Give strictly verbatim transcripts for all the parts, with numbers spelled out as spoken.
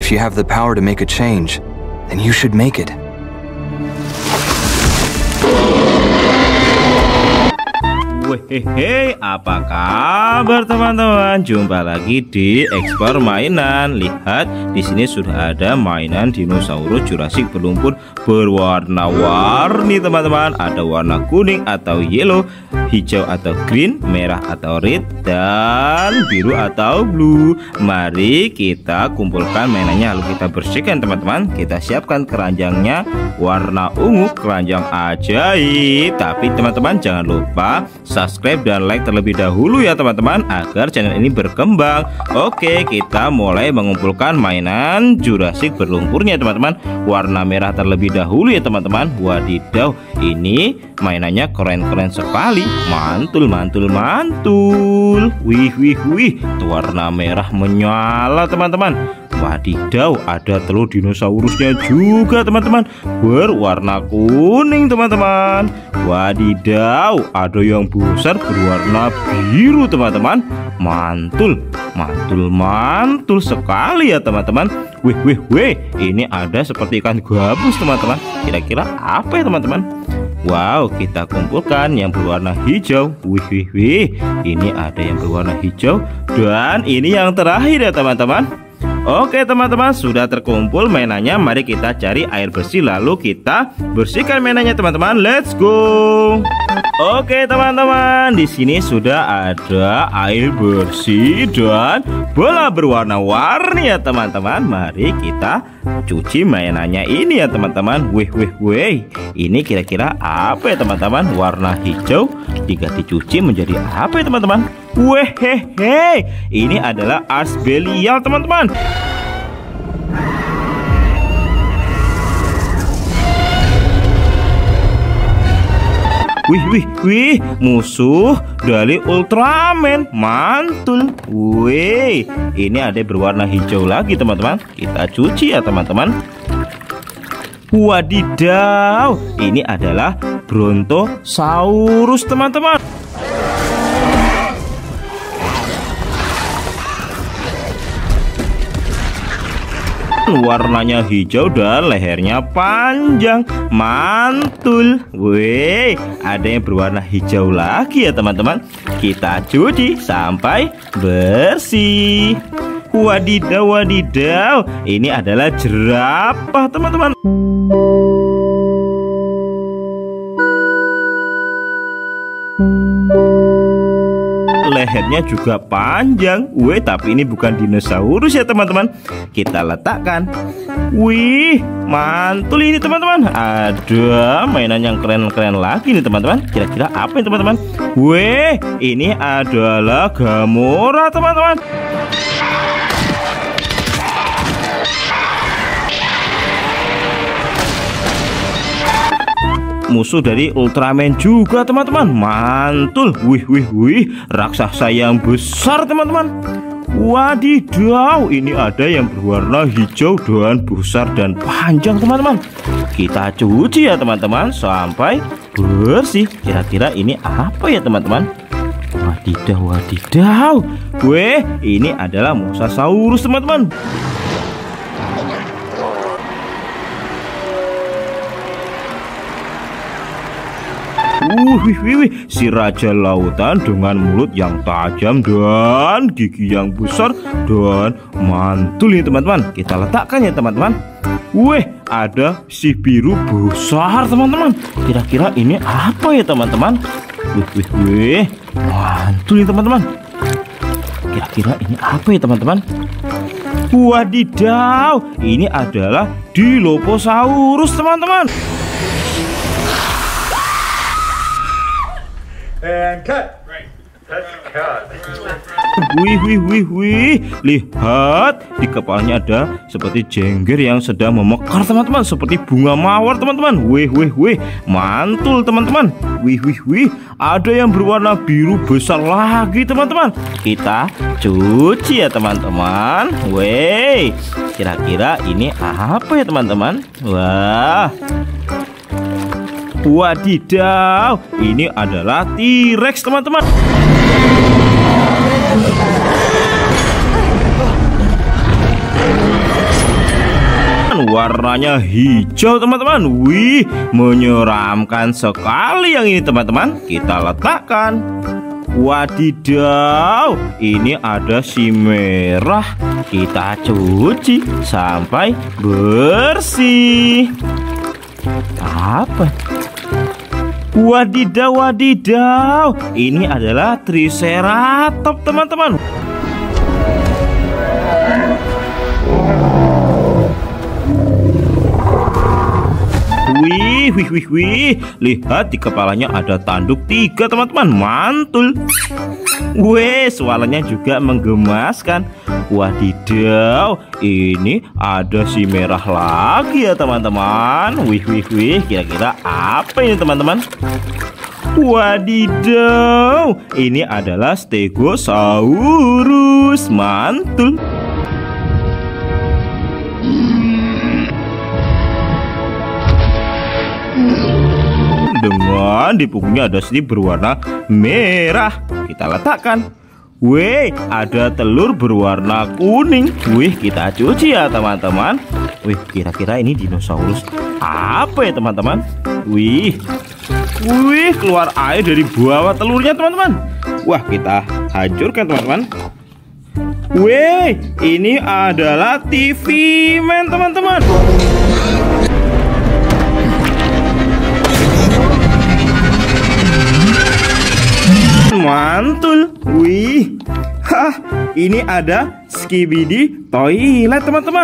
If you have the power to make a change, then you should make it. Hehehe, apa kabar teman-teman? Jumpa lagi di Explore Mainan. Lihat, di sini sudah ada mainan dinosaurus Jurassic berlumpur berwarna-warni teman-teman. Ada warna kuning atau yellow, hijau atau green, merah atau red, dan biru atau blue. Mari kita kumpulkan mainannya lalu kita bersihkan teman-teman. Kita siapkan keranjangnya warna ungu, keranjang ajaib. Tapi teman-teman jangan lupa subscribe dan like terlebih dahulu ya teman-teman, agar channel ini berkembang. Oke, kita mulai mengumpulkan mainan Jurassic berlumpurnya teman-teman. Warna merah terlebih dahulu ya teman-teman. Wadidaw, ini mainannya keren-keren sekali. Mantul, mantul, mantul. Wih, wih, wih. Tuh, warna merah menyala teman-teman. Wadidaw, ada telur dinosaurusnya juga teman-teman, berwarna kuning teman-teman. Wadidaw, ada yang besar berwarna biru teman-teman. Mantul, mantul, mantul sekali ya teman-teman. Wih, wih, wih. Ini ada seperti ikan gabus teman-teman. Kira-kira apa ya teman-teman? Wow, kita kumpulkan yang berwarna hijau. Wih, wih, wih. Ini ada yang berwarna hijau. Dan ini yang terakhir ya teman-teman. Oke teman-teman, sudah terkumpul mainannya. Mari kita cari air bersih lalu kita bersihkan mainannya teman-teman. Let's go. Oke teman-teman, di sini sudah ada air bersih dan bola berwarna-warni ya teman-teman. Mari kita cuci mainannya ini ya teman-teman. Wih, wih, wih. Ini kira-kira apa ya teman-teman? Warna hijau jika dicuci menjadi apa ya teman-teman? Wehehe, ini adalah ars belial teman-teman. Wih, wih, wih, musuh dari Ultraman. Mantul. Wih, ini ada berwarna hijau lagi teman-teman. Kita cuci ya teman-teman. Wadidaw, ini adalah Brontosaurus teman-teman. Warnanya hijau dan lehernya panjang. Mantul. Wih, ada yang berwarna hijau lagi ya teman-teman. Kita cuci sampai bersih. Wadidaw, wadidaw. Ini adalah jerapah teman-teman. Lehernya juga panjang. Wih, tapi ini bukan dinosaurus ya teman-teman. Kita letakkan. Wih, mantul ini teman-teman. Ada mainan yang keren-keren lagi nih teman-teman. Kira-kira apa ini teman-teman? Wih, ini adalah Gamora teman-teman. Musuh dari Ultraman juga teman-teman. Mantul. Wih, wih, wih. Raksasa yang besar teman-teman. Wadidaw, ini ada yang berwarna hijau dan besar dan panjang teman-teman. Kita cuci ya teman-teman sampai bersih. Kira-kira ini apa ya teman-teman? Wadidaw, wadidaw. Weh, ini adalah Mosasaurus teman-teman. Uh, wih, wih, wih. Si raja lautan dengan mulut yang tajam dan gigi yang besar dan mantul nih teman-teman. Kita letakkan ya teman-teman. Wih, ada si biru besar teman-teman. Kira-kira ini apa ya teman-teman? Wih, wih, wih. Mantul nih teman-teman. Kira-kira ini apa ya teman-teman? Wadidaw, ini adalah Dilophosaurus teman-teman. And cut. Right. That's cut. Wih, wih, wih, wih. Lihat, di kepalanya ada seperti jengger yang sedang memekar teman-teman, seperti bunga mawar teman-teman. Wih, wih, wih. Mantul teman-teman. Wih, wih, wih. Ada yang berwarna biru besar lagi teman-teman. Kita cuci ya teman-teman. Wih, kira-kira ini apa ya teman-teman? Wah, wadidaw, ini adalah T-Rex teman-teman. teman-teman, warnanya hijau teman-teman. Wih, menyeramkan sekali yang ini teman-teman. Kita letakkan. Wadidaw, ini ada si merah. Kita cuci sampai bersih. Apa? Wadidaw, wadidaw, ini adalah Triceratops teman-teman. Wih, wih, wih, wih. Lihat di kepalanya ada tanduk tiga teman-teman. Mantul. Wih, suaranya juga menggemaskan. Wadidaw, ini ada si merah lagi ya teman-teman. Wih, wih, wih. Kira-kira apa ini teman-teman? Wadidaw, ini adalah Stegosaurus. Mantul. Dengan di punggungnya ada slip berwarna merah. Kita letakkan. Wih, ada telur berwarna kuning. Wih, kita cuci ya teman-teman. Wih, kira-kira ini dinosaurus apa ya teman-teman? Wih, wih, keluar air dari bawah telurnya teman-teman. Wah, kita hancurkan teman-teman. Wih, ini adalah T V Man teman-teman. Mantul. Wih, hah, ini ada Skibidi Toilet teman-teman.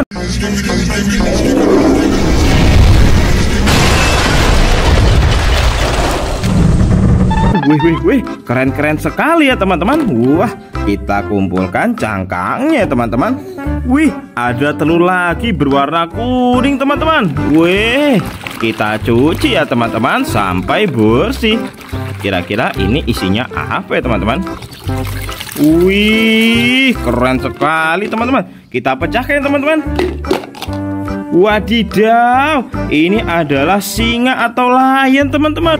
Wih, wih, wih, keren-keren sekali ya teman-teman. Wah, kita kumpulkan cangkangnya teman-teman. Wih, ada telur lagi berwarna kuning teman-teman. Wih, kita cuci ya teman-teman sampai bersih. Kira-kira ini isinya apa ya teman-teman? Wih, keren sekali teman-teman. Kita pecahkan teman-teman. Wadidaw, ini adalah singa atau lion teman-teman.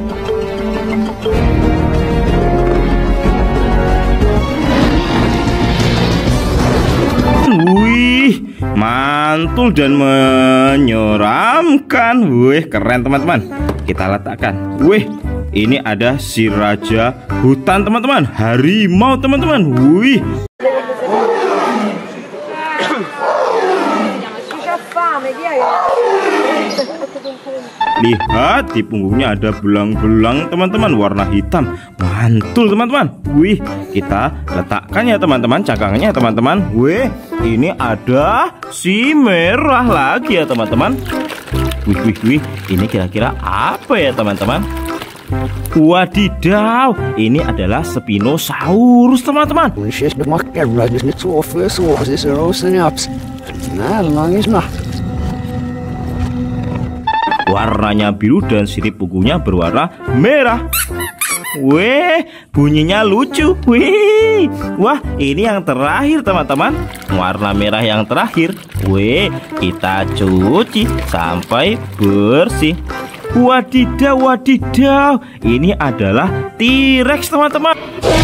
Wih, mantul dan menyeramkan. Wih, keren teman-teman. Kita letakkan. Wih, ini ada si raja hutan teman-teman, harimau teman-teman. Wih. Lihat di punggungnya ada belang-belang teman-teman warna hitam. Mantul teman-teman. Wih, kita letakkan ya teman-teman cangkangnya teman-teman. Wih, ini ada si merah lagi ya teman-teman. Wih, wih, wih. Ini kira-kira apa ya teman-teman? Wadidaw, ini adalah Spinosaurus teman-teman. Warnanya biru dan sirip punggungnya berwarna merah. Wih, bunyinya lucu. Wih, wah, ini yang terakhir teman-teman. Warna merah yang terakhir. Wih, kita cuci sampai bersih. Wadidaw, wadidaw, ini adalah T-Rex teman-teman.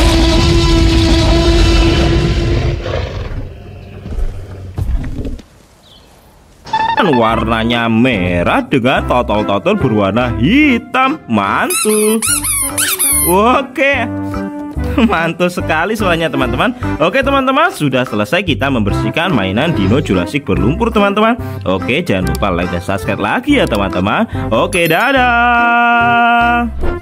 Warnanya merah dengan totol-totol berwarna hitam. Mantul. Oke, mantul sekali suaranya teman-teman. Oke teman-teman, sudah selesai kita membersihkan mainan Dino Jurassic berlumpur teman-teman. Oke, jangan lupa like dan subscribe lagi ya teman-teman. Oke, dadah.